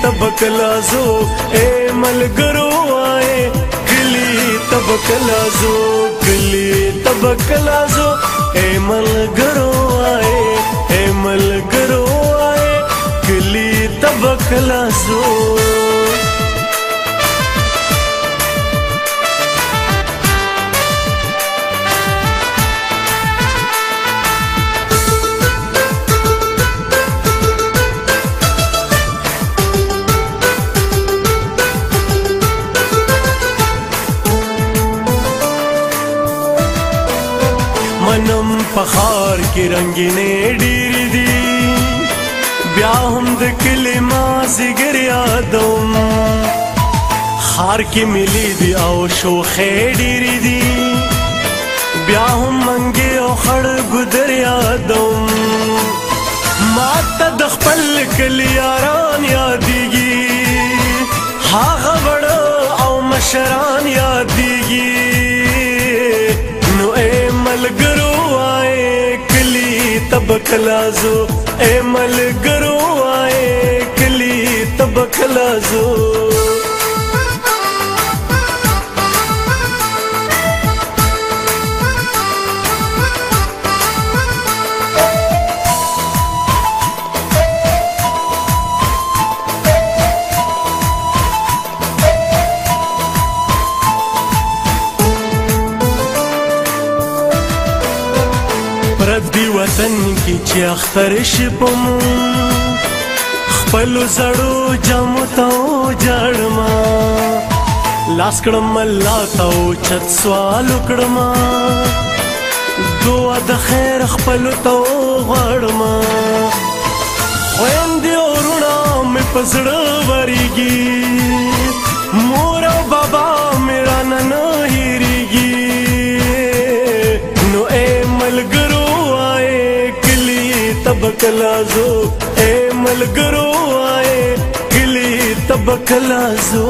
तबकलाजो ए मलगरो आए कली तबकलाजो कली तबकलाजो ए मलगरो आए कली तबकलाजो मनम पखार की रंगीने डीर दी ब्याहम द किलिमा जिगर यादम हार की मिली दी आओ शोखे डीर दी ब्याहम मंगे ओ खड़ गुदर यादम माता दखपल कलियारान यादीगी हा गबड़ आओ मशरान यादीगी मलगरो आए कली तबकलाजो ए मलगरो आए कली तबकलाजो ردی وطن کی چې اختر شپم خپل زړو جامو ته جړما لاس کړم الله ته چت سوال کړم دعا د خیر خپل ته غړما خويندې ورونه مې پزړه وريږي مور او بابا میرا نن هېریږي نو اے ملګرو तबकलाजो ए मलगरो आए कली तबकलाजो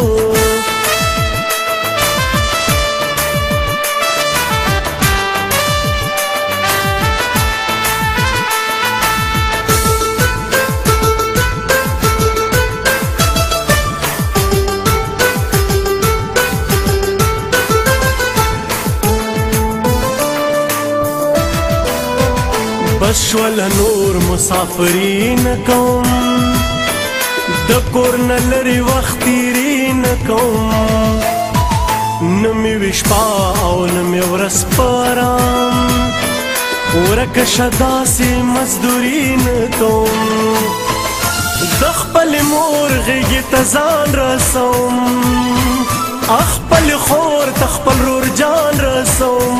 बस شول نور مسافرین کوم د کور نه لري وخت تیرین کوم نمی وشپا او نمی ورځ پارام ورکه شدا سي مزدورین کوم د خپل مور غېږې ته ځان رسوم خپل خور ته خپل رور جان رسوم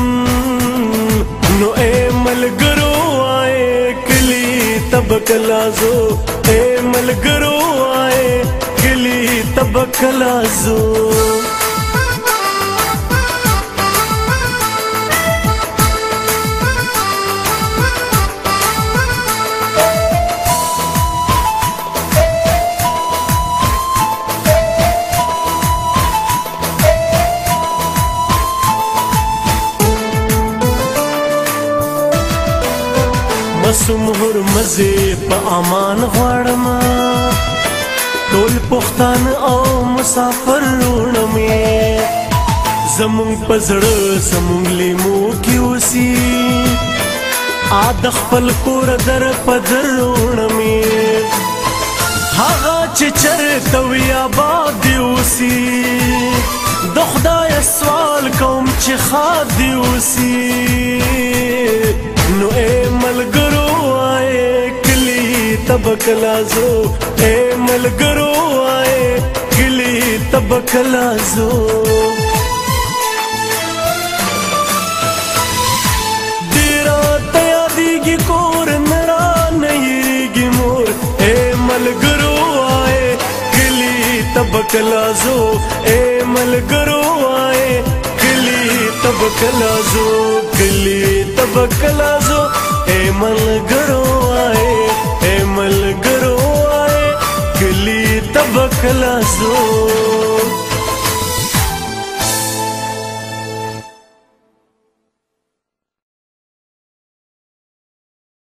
نو اے ملګرو तबकलाजो ए मलगरो आए कली तबकलाजो مسمهر مزه په امان غواړم ټول پښتون او مسافر ورونه مې زمونږ په زړه زمونږ لیمو کې اوسي د خپل کور در په در ورونه مې هغه چې چېرته وي آباد دې اوسي د خدای سوال کوم چې ښاد دې اوسي نو اے ملګرو آئے کلی तबकलाजो ए मलगरो आए कली तबकलाजो तेरा तयादीगी कोर मेरा नहीं मोर ए मलगरो आए कली तबकलाजो ए मलगरो आए कली तबकलाजो कली तबकलाजो ए मलगरो आए कली तबकलाजो।